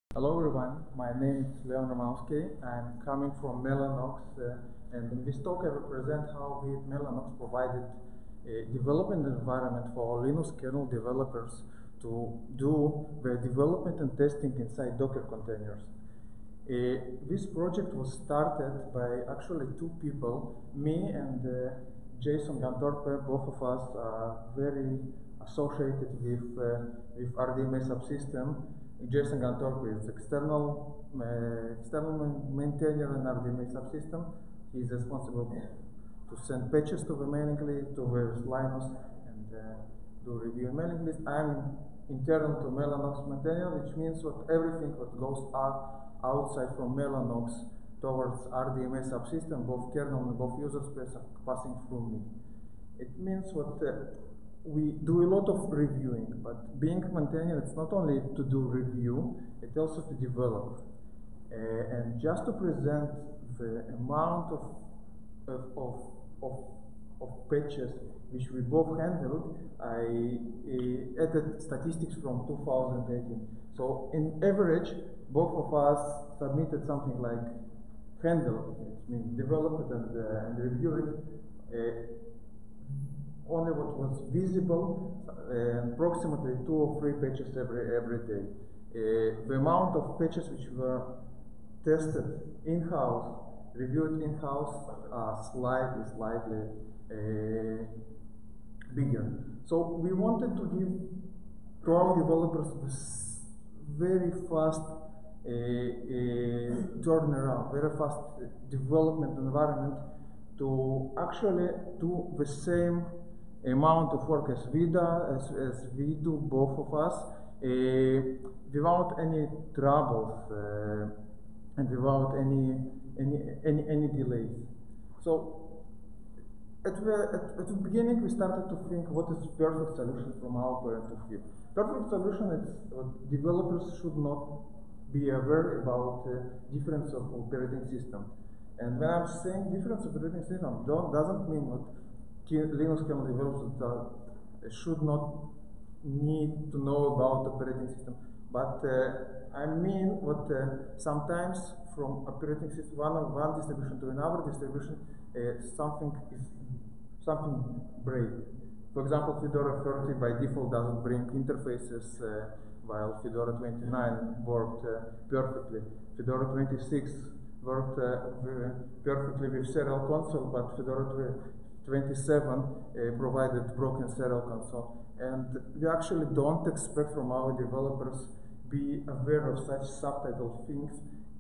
Hello everyone, my name is Romanovsky. I'm coming from Mellanox, and in this talk I will present how we at Mellanox provided a development environment for Linux kernel developers to do their development and testing inside Docker containers. This project was started by actually two people, me and Jason Gantorpe. Both of us are very associated with RDMA subsystem. Jason Gantorpe is external maintainer in RDMA subsystem. He is responsible to send patches to the mailing list, to the Linux, and do review in mailing list. I'm internal to Mellanox maintainer, which means that everything that goes outside from Mellanox towards RDMA subsystem, both kernel and both user space, are passing through me. It means what we do a lot of reviewing, but being maintainer, it's not only to do review, it's also to develop. And just to present the amount of patches which we both handled, I added statistics from 2018. So in average, both of us submitted something like handled, it means developed and reviewed only what was visible, approximately 2 or 3 patches every day. The amount of patches which were tested in-house, reviewed in-house, are slightly bigger. So we wanted to give to our developers this very fast turnaround, very fast development environment to actually do the same amount of work as we do, both of us, without any troubles and without any delays. So at the beginning we started to think what is perfect solution from our point of view. Perfect solution is developers should not be aware about difference of operating system. And when I'm saying difference of operating system, doesn't mean what Linux kernel developers should not need to know about operating system, but I mean what sometimes from operating system one distribution to another distribution something break. For example, Fedora 30 by default doesn't bring interfaces, while Fedora 29 worked perfectly. Fedora 26 worked perfectly with serial console, but Fedora 27 provided broken serial console. And we actually don't expect from our developers be aware of such subtitle things,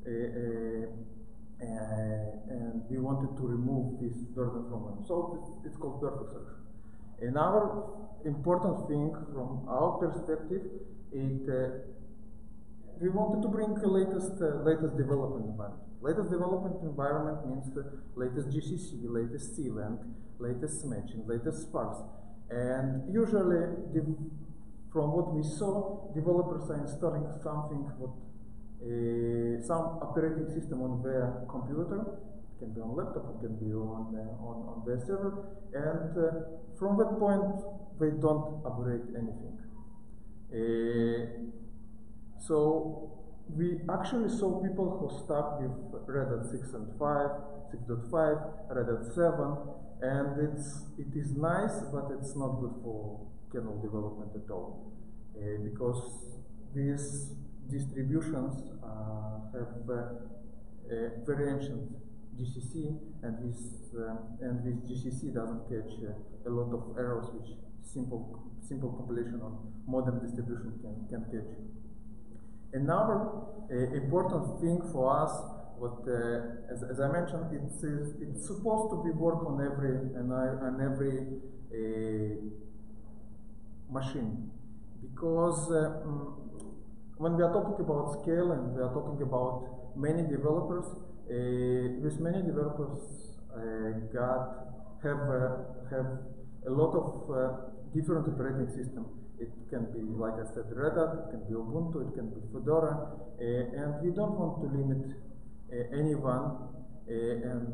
and we wanted to remove this burden from them. So it's called perfect solution. Another important thing from our perspective is we wanted to bring the latest development environment. Latest development environment means the latest GCC, latest CLang, latest smatch, and latest sparse. And usually, from what we saw, developers are installing something, some operating system on their computer. It can be on laptop, it can be on their server, and from that point, they don't upgrade anything. So we actually saw people who stuck with Red Hat 6.5, Red Hat 7, and it is nice, but it's not good for kernel development at all, because these distributions have very ancient GCC, and this GCC doesn't catch a lot of errors which simple compilation on modern distribution can catch. Another important thing for us, as I mentioned, it's supposed to be work on every machine, because when we are talking about scale and we are talking about many developers, with many developers have a lot of different operating systems. It can be, like I said, Red Hat, it can be Ubuntu, it can be Fedora, and we don't want to limit anyone and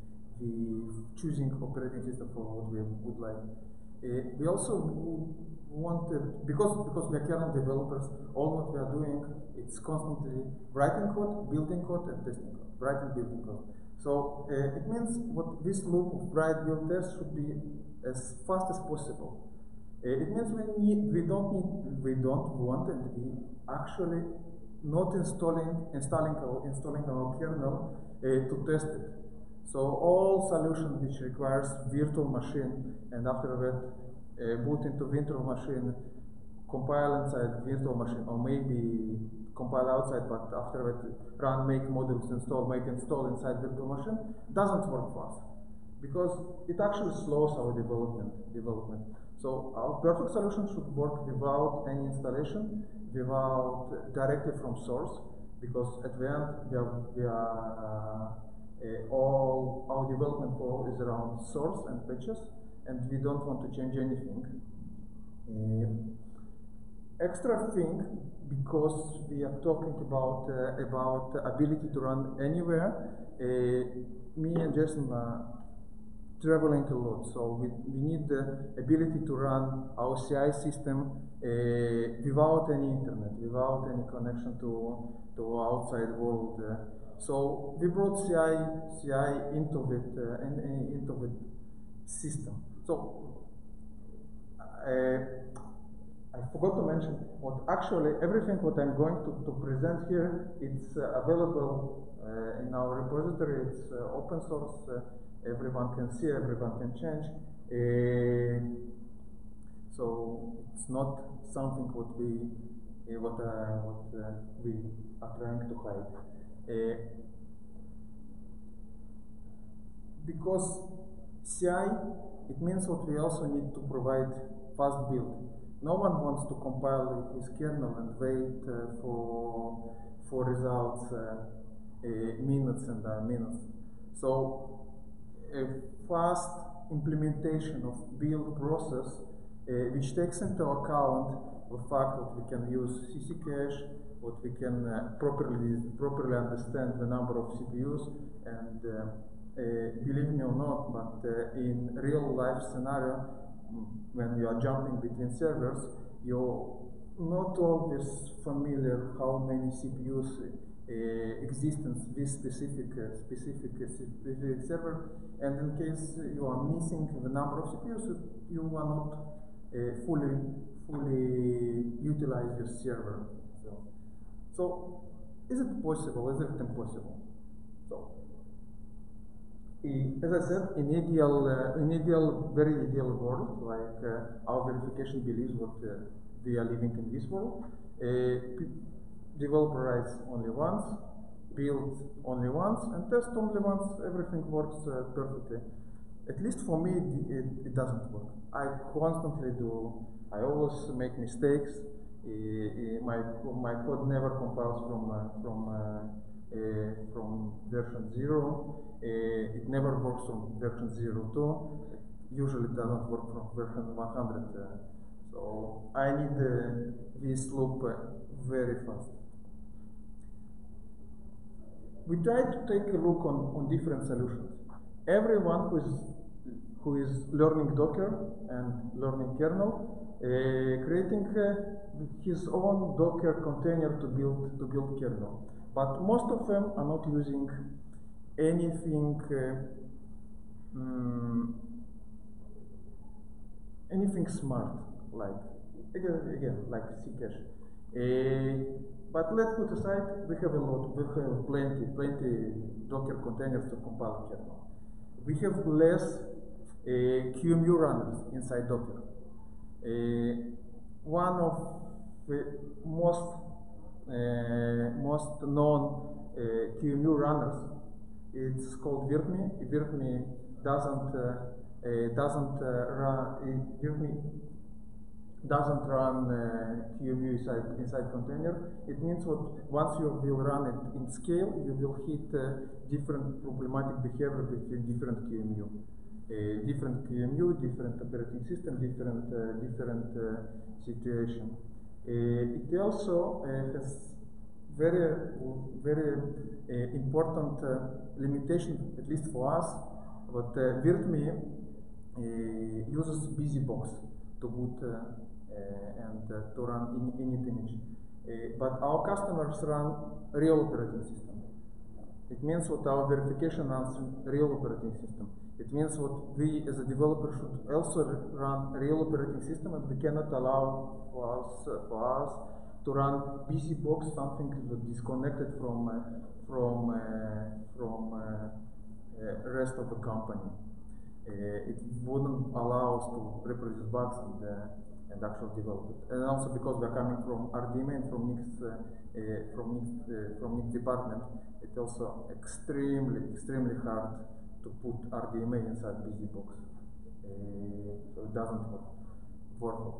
the choosing operating system for what we would like. We also wanted, because we are kernel developers, all what we are doing, it's constantly writing code, building code, and testing code, writing, building code. So it means what this loop of write, build, test should be as fast as possible. It means we don't want, and we actually not installing our kernel to test it. So all solution which requires virtual machine, and after that boot into virtual machine, compile inside virtual machine, or maybe compile outside, but after that run, make modules, make install inside virtual machine, doesn't work fast, because it actually slows our development. So our perfect solution should work without any installation, directly from source, because at the end all our development flow is around source and patches, and we don't want to change anything. Extra thing, because we are talking about ability to run anywhere, me and Jason are traveling a lot, so we need the ability to run our CI system without any internet, without any connection to outside world. So we brought CI into the system. So I forgot to mention what actually everything what I'm going to present here, it's available in our repository. It's open source. Everyone can see, everyone can change. So it's not something what we are trying to hide. Because CI, it means what we also need to provide fast build. No one wants to compile his kernel and wait for results minutes and minutes. So a fast implementation of build process which takes into account the fact that we can use CC cache, that we can properly understand the number of CPUs, and believe me or not, but in real life scenario, when you are jumping between servers, you're not always familiar how many CPUs exist in this specific server, and in case you are missing the number of CPUs, you are not fully utilize your server. So is it possible? Is it impossible? So as I said, in very ideal world, like our verification believes what we are living in this world, developer writes only once, builds only once, and test only once. Everything works perfectly. At least for me, it doesn't work. I constantly do. I always make mistakes. My code never compiles from version 0. It never works from version 0.2. Usually it doesn't work from version 100. So I need this loop very fast. We try to take a look on different solutions. Everyone who is learning Docker and learning kernel, creating his own Docker container to build kernel. But most of them are not using anything smart, like again like Ccache. But let's put aside, we have plenty Docker containers to compile kernel. We have less QEMU runners inside Docker. One of the most known QEMU runners, it's called virtme. Virtme doesn't run QEMU inside container. It means what once you will run it in scale, you will hit different problematic behavior between different QEMU. Different operating system, different situation. It also has very important limitation, at least for us. But virtme uses BusyBox to boot and to run init image. But our customers run real operating system. It means what our verification runs real operating system. It means what we as a developer should also run real operating system, and we cannot allow for us to run BusyBox, something that is disconnected from rest of the company. It wouldn't allow us to reproduce bugs and actually develop it. And also because we're coming from RDMA and from Nix department, it's also extremely hard to put RDMA inside BusyBox. So it doesn't work.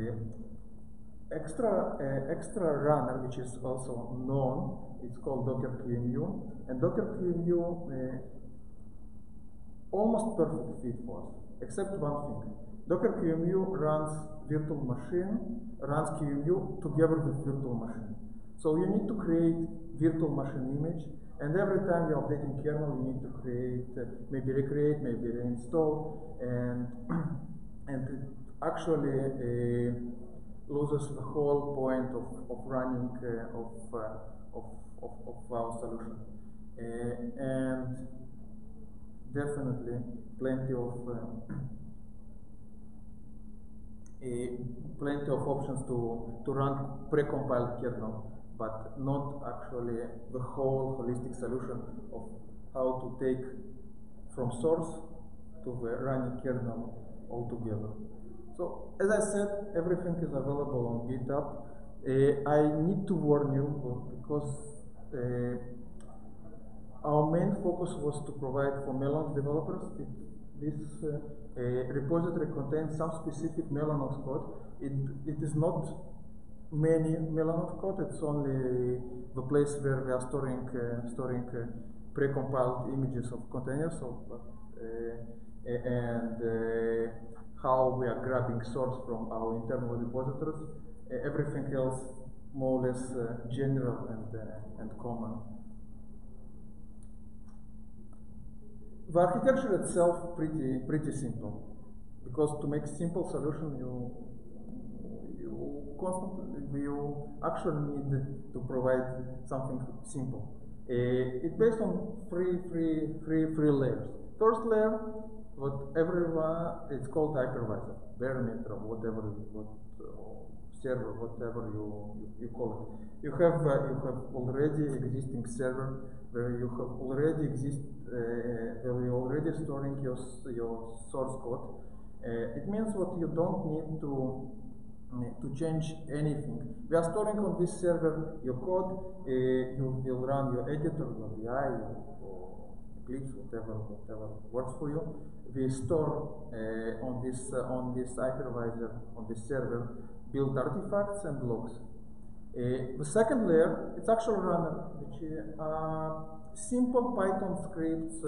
Extra runner, which is also known, it's called Docker QEMU, and Docker QEMU almost perfect fit for us, except one thing. Docker QEMU runs virtual machine, runs QEMU together with virtual machine. So you need to create virtual machine image, and every time you're updating kernel, you need to create, maybe recreate, maybe reinstall, and it actually loses the whole point of running of our solution. And definitely plenty of options to run pre-compiled kernel, but not actually the whole holistic solution of how to take from source to the running kernel altogether. So as I said, everything is available on GitHub. I need to warn you because our main focus was to provide for Mellanox developers. This repository contains some specific Mellanox code. It is not many Mellanox code. It's only the place where we are storing pre-compiled images of containers, and how we are grabbing source from our internal repositories. Everything else more or less general and common. The architecture itself pretty simple, because to make simple solution you actually need to provide something simple. It's based on three layers. First layer, it's called hypervisor, bare metal, server, whatever you call it. You have already existing server where you have already where you're already storing your source code. It means what you don't need to change anything. We are storing on this server your code. You will run your editor, your VI, or Eclipse, whatever works for you. We store on this hypervisor, on this server, build artifacts and logs. The second layer, it's actual runner, which simple Python scripts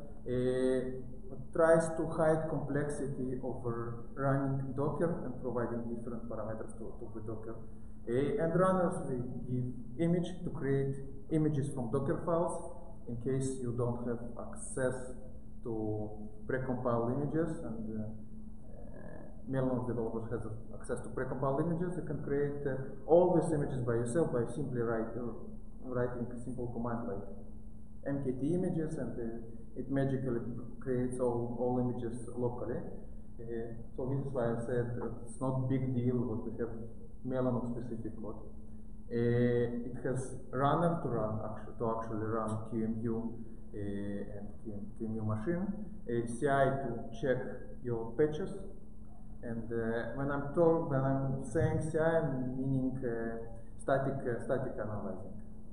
tries to hide complexity over running Docker and providing different parameters to the Docker. And runners, we give image to create images from Docker files in case you don't have access to precompiled images, and Mellanox developers has access to precompiled images. You can create all these images by yourself by simply writing simple commands like mkt images, and it magically creates all images locally. So this is why I said it's not big deal, but we have Mellanox specific code. It has runner to actually run QEMU and QEMU machine, CI to check your patches, and when I'm saying CI, I'm meaning static analyzing.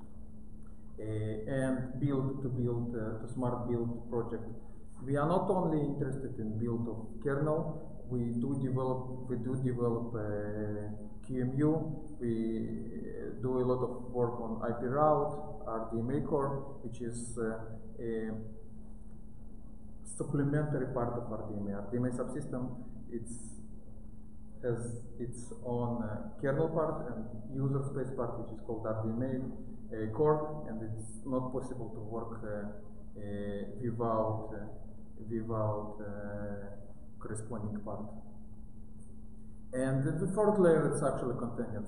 And to smart build project. We are not only interested in build of kernel. We do develop QEMU. We do a lot of work on IP route, RDMA core, which is a supplementary part of RDMA. RDMA subsystem has its own kernel part and user space part, which is called RDMA core, and it's not possible to work without corresponding part. And the third layer is actually containers.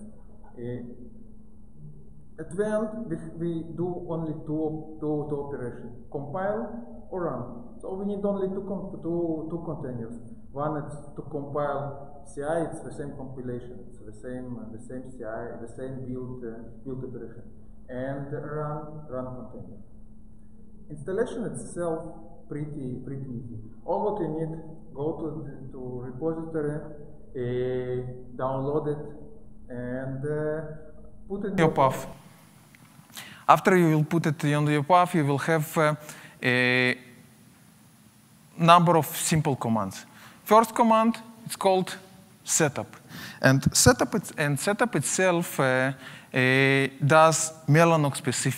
At the end, we do only two operations: compile or run. So we need only two containers. One is to compile CI; it's the same compilation, it's the same CI, the same build operation, and run container. Installation itself pretty easy. All what you need: go to repository, download it, and put it in your path. After you will put it on your path, you will have a number of simple commands. First command, it's called setup. And setup itself does Mellanox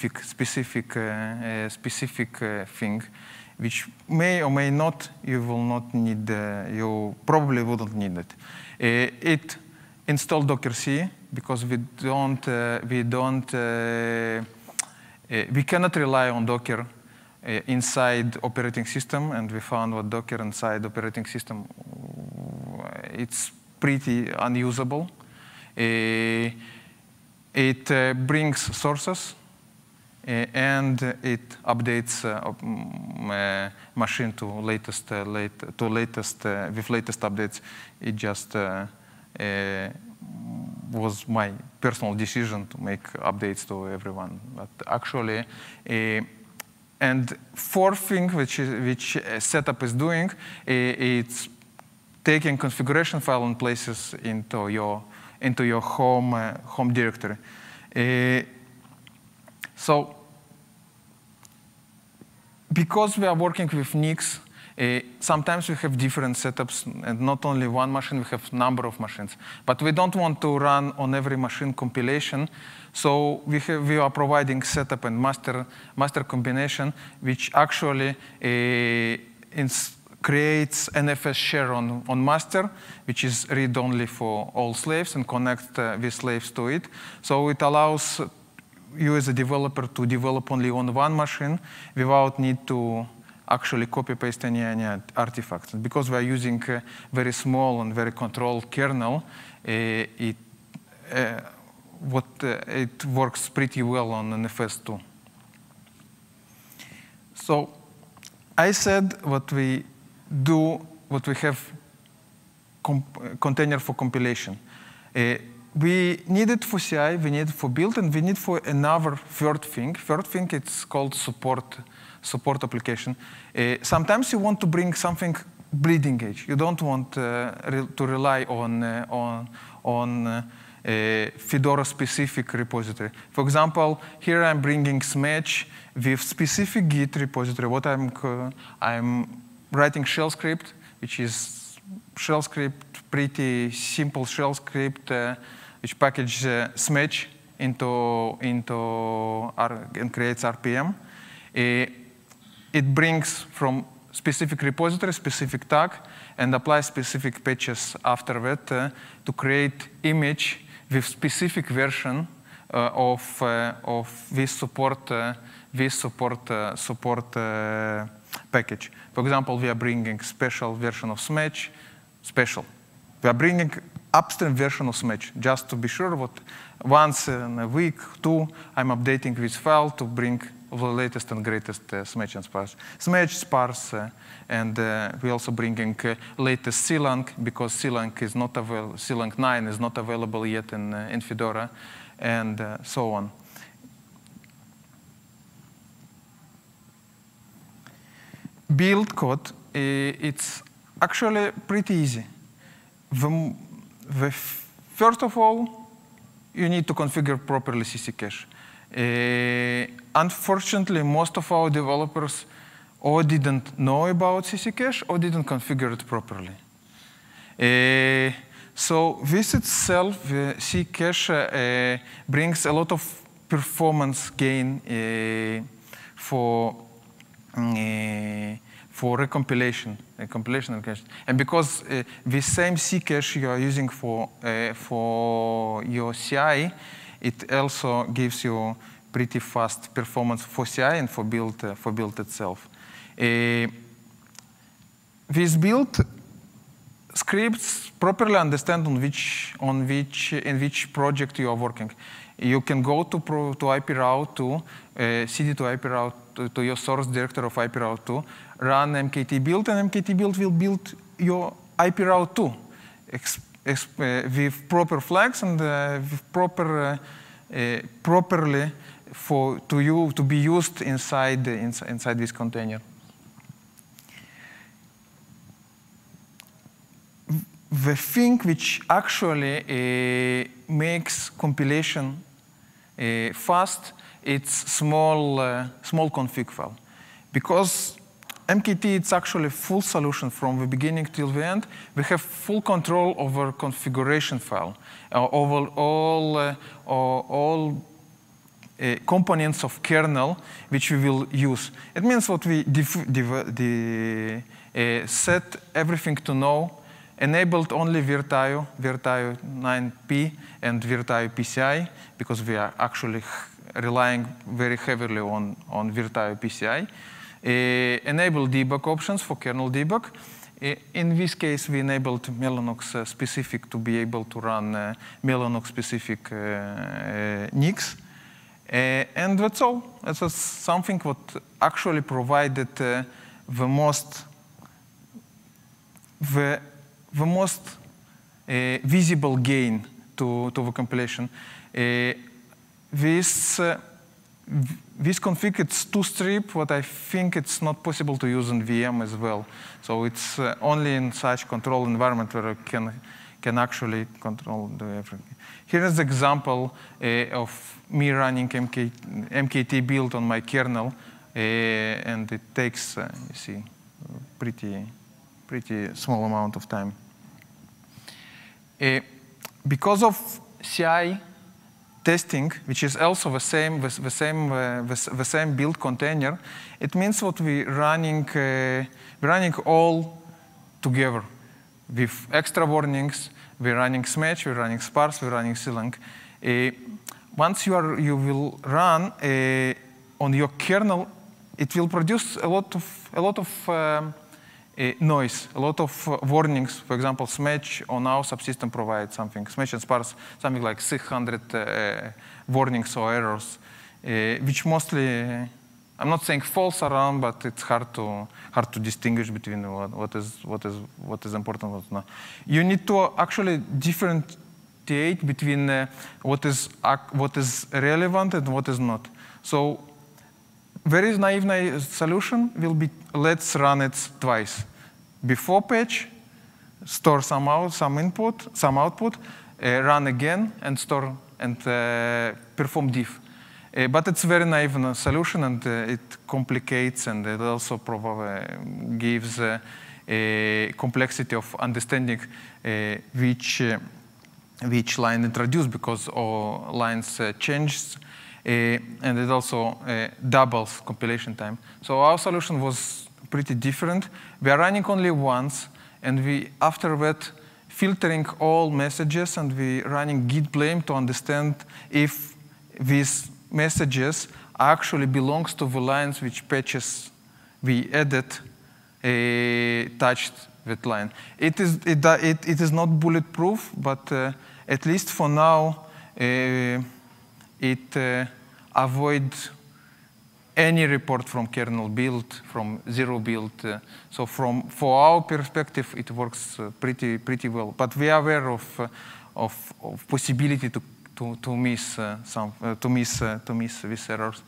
specific thing, which may or may not, you will not need, you probably wouldn't need it. It installed Docker C, because we cannot rely on Docker inside operating system, and we found that Docker inside operating system, it's pretty unusable. It brings sources, and it updates machine to latest with latest updates. It just was my personal decision to make updates to everyone. But actually, and fourth thing which setup is doing, it's taking configuration file and places into your home directory. So because we are working with NICs, sometimes we have different setups, and not only one machine, we have a number of machines. But we don't want to run on every machine compilation, so we are providing setup and master combination, which actually creates NFS share on master, which is read-only for all slaves, and connect the slaves to it. So it allows you as a developer to develop only on one machine without need to actually copy-paste any artifacts. And because we are using a very small and very controlled kernel, it works pretty well on NFS too. So I said what we have container for compilation. We need it for CI, we need it for build, and we need for another third thing. Third thing, it's called support application. Sometimes you want to bring something bleeding edge. You don't want to rely on Fedora-specific repository. For example, here I'm bringing smatch with specific Git repository. What I'm writing shell script, which is shell script, pretty simple shell script, which package smatch and creates RPM. It brings from specific repository, specific tag, and applies specific patches after that to create image with specific version of this support package. For example, we are bringing special version of smatch, We are bringing upstream version of smatch, just to be sure that once in a week, two, I'm updating this file to bring the latest and greatest smatch and sparse. Smatch, sparse, and we're also bringing latest CLang, because CLang is not available. CLang 9 is not available yet in Fedora, and so on. Build code, it's actually pretty easy. First of all, you need to configure properly CC cache. Unfortunately, most of our developers or didn't know about CC cache or didn't configure it properly. So this itself, CC cache brings a lot of performance gain for recompilation, compilation and cache. And because the same C cache you are using for your CI, it also gives you pretty fast performance for CI and for build itself. This build scripts properly understand in which project you are working. You can go to IP route 2, cd to IP route to your source directory of IP route 2, run mkt build, and mkt build will build your IP route 2 with proper flags and with properly to be used inside this container. The thing which actually makes compilation fast, it's small config file. Because MKT, it's actually full solution from the beginning till the end. We have full control over configuration file, over all components of kernel which we will use. It means what we set everything to no, enabled only Virtio 9P and Virtio PCI, because we are actually relying very heavily on Virtio PCI. Enable debug options for kernel debug. In this case, we enabled Mellanox specific to be able to run Mellanox specific NICs. And that's all. That's something what actually provided the most visible gain to the compilation. This config, it's two-strip, what I think it's not possible to use in VM as well. So it's only in such control environment where I can actually control everything. Here is the example of me running MKT build on my kernel, and it takes, you see, pretty small amount of time. Because of CI testing, which is also the same build container, it means what we're running all together with extra warnings. We're running smatch, we're running sparse, we're running clang. Once you will run on your kernel, it will produce a lot of noise, a lot of warnings. For example, smatch on our subsystem provides something. Smatch and sparse, something like 600 warnings or errors, which mostly, I'm not saying false around, but it's hard to distinguish between what is important and what not. You need to actually differentiate between what is relevant and what is not. So very naive solution will be, let's run it twice. Before patch, store some input, some output, run again, and store and perform diff. But it's very naive solution, and it complicates, and it also gives a complexity of understanding which line introduced, because all lines changed. And it also doubles compilation time. So our solution was pretty different. We are running only once, and we, after that, filtering all messages, and we running git blame to understand if these messages actually belongs to the lines which patches we added touched that line. It is not bulletproof, but at least for now, it avoids any report from kernel build, from zero build. So for our perspective, it works pretty well. But we are aware of possibility to miss these errors.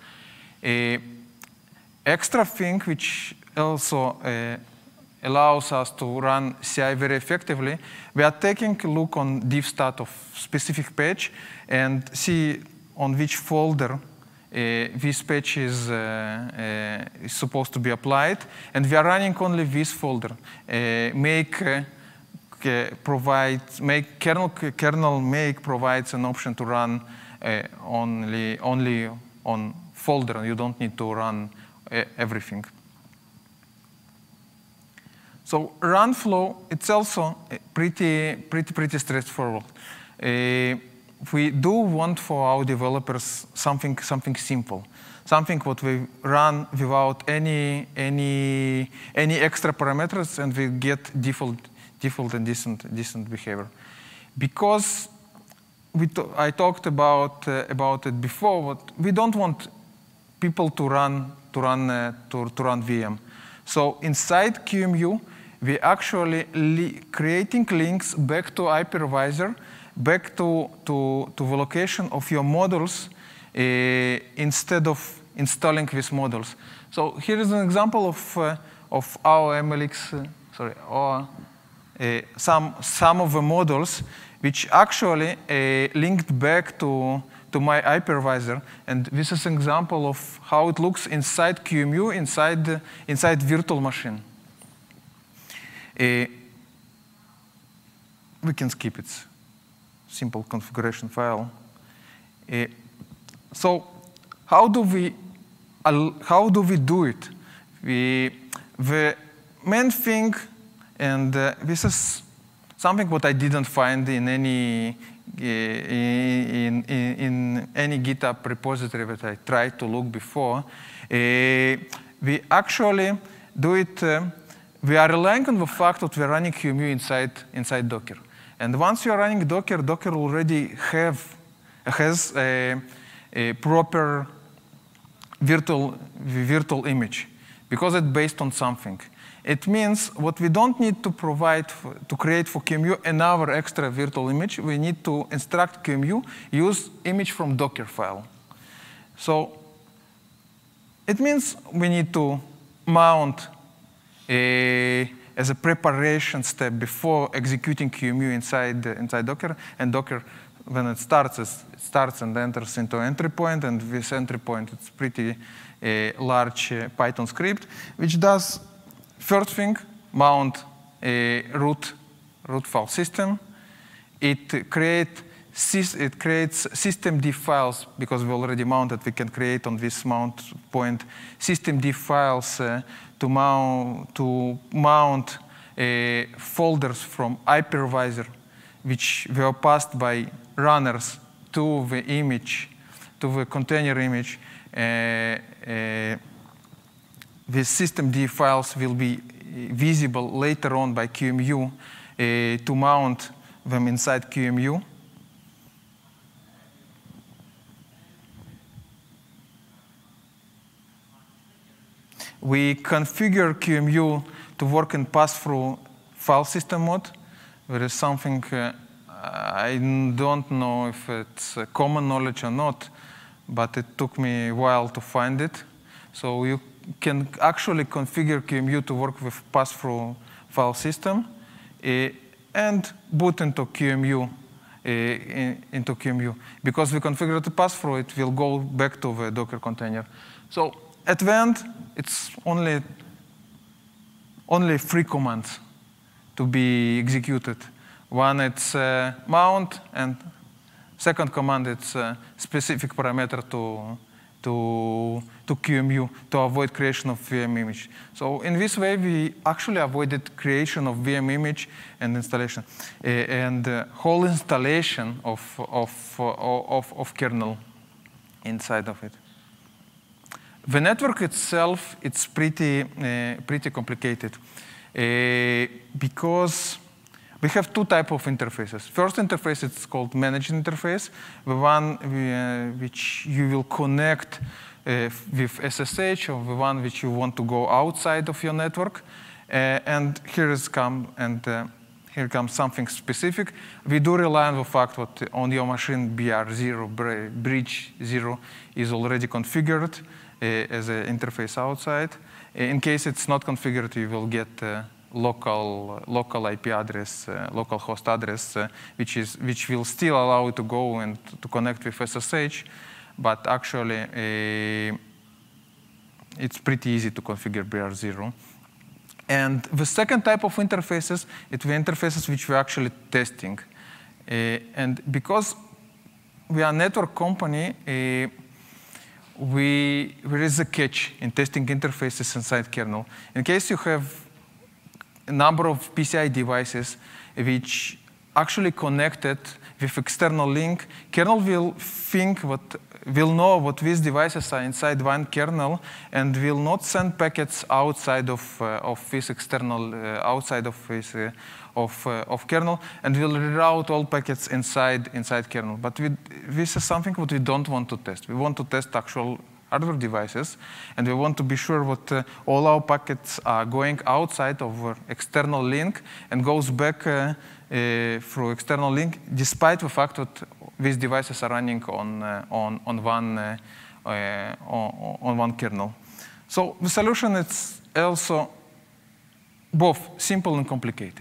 Extra thing which also allows us to run CI very effectively, we are taking a look on diff stat of specific patch and see on which folder this patch is supposed to be applied, and we are running only this folder. Kernel make provides an option to run only on folder. You don't need to run everything. So run flow, it's also pretty straightforward. We do want for our developers something simple, something what we run without any extra parameters, and we get default and decent behavior. Because I talked about it before, but we don't want people to run VM. So inside QEMU, we actually creating links back to hypervisor, back to the location of your models instead of installing these models. So here is an example of our MLX, some of the models which actually linked back to my hypervisor. And this is an example of how it looks inside QEMU, inside virtual machine. We can skip it. Simple configuration file. So how do we do it? The main thing, and this is something what I didn't find in any GitHub repository that I tried to look before. We actually do it. We are relying on the fact that we are running QEMU inside Docker. And once you are running Docker, Docker already has a proper virtual image because it's based on something. It means what we don't need to to create for QEMU another extra virtual image. We need to instruct QEMU use image from Docker file. So it means we need to mount as a preparation step before executing QEMU inside Docker. And Docker, when it starts and enters into entry point. And this entry point, it's pretty large Python script, which does first thing, mount a root file system. It creates systemd files, because we already mounted, we can create on this mount point systemd files to mount folders from hypervisor, which were passed by runners to the image, to the container image. These systemd files will be visible later on by QEMU to mount them inside QEMU. We configure QEMU to work in pass-through file system mode. There is something I don't know if it's common knowledge or not, but it took me a while to find it. So you can actually configure QEMU to work with pass-through file system and boot into QEMU. Because we configure the pass-through, it will go back to the Docker container. So at the end, it's only 3 commands to be executed. One, it's mount, and second command, it's specific parameter to QEMU to avoid creation of VM image. So in this way, we actually avoided creation of VM image and installation, and whole installation of kernel inside of it. The network itself, it's pretty complicated because we have 2 types of interfaces. First interface, it's called managed interface, the one which you will connect with SSH, or the one which you want to go outside of your network. And here comes something specific. We do rely on the fact that on your machine BR0, bridge 0, is already configured as an interface outside. In case it's not configured, you will get local IP address, local host address, which will still allow you to go and to connect with SSH, but actually it's pretty easy to configure BR0. And the second type of interfaces, it's the interfaces which we're actually testing. And because we are a network company, there is a catch in testing interfaces inside kernel. In case you have a number of PCI devices which actually connected with external link, kernel will think that will know what these devices are inside one kernel and will not send packets outside of this external, outside of this of kernel, and will reroute all packets inside kernel. But this is something what we don't want to test. We want to test actual hardware devices, and we want to be sure that all our packets are going outside of our external link and goes back through external link, despite the fact that these devices are running on one kernel. So the solution is also both simple and complicated.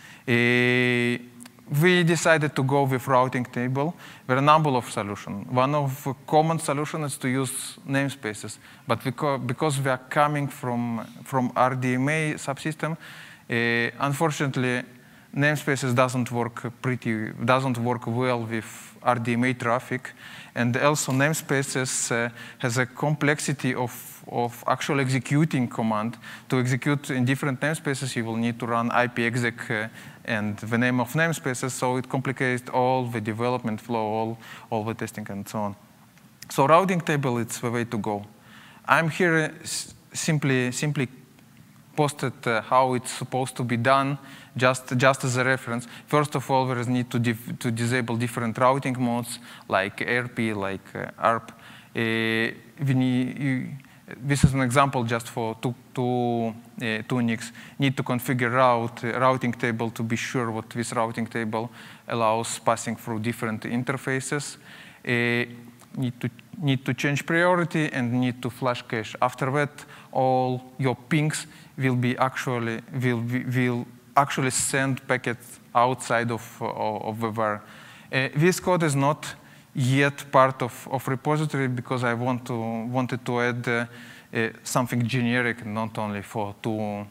We decided to go with routing table. There are a number of solutions. One of the common solutions is to use namespaces. But because we are coming from RDMA subsystem, unfortunately, namespaces doesn't work well with RDMA traffic. And also namespaces has a complexity of actual executing command. To execute in different namespaces, you will need to run ipexec and the name of namespaces, so it complicates all the development flow, all the testing, and so on. So routing table, it's the way to go. I'm here simply posted how it's supposed to be done, just as a reference. First of all, there is need to disable different routing modes, like ARP, like ARP. This is an example just for two NICs. Need to configure routing table to be sure what this routing table allows passing through different interfaces. Need to change priority and need to flash cache. After that, all your pings will actually send packets outside of the var. This code is not yet part of repository because I wanted to add something generic, not only for two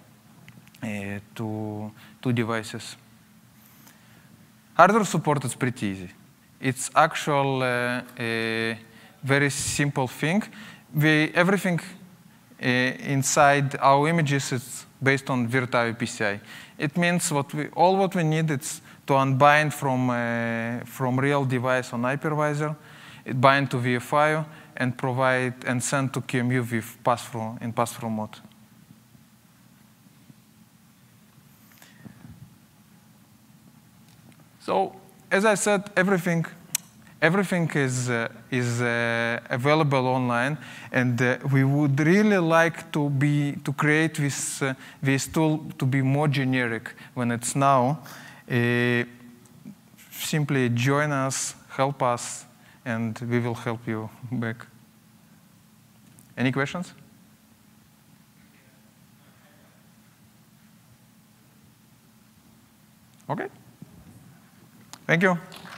devices. Hardware support is pretty easy. It's actual a very simple thing. Everything inside our images is based on Virtual PCI. It means all what we need is to unbind from real device on hypervisor, it bind to VFI, and provide and send to QEMU with pass-through mode. So, as I said, everything is available online, and we would really like to create this tool to be more generic when it's now. Simply join us, help us, and we will help you back. Any questions? Okay. Thank you.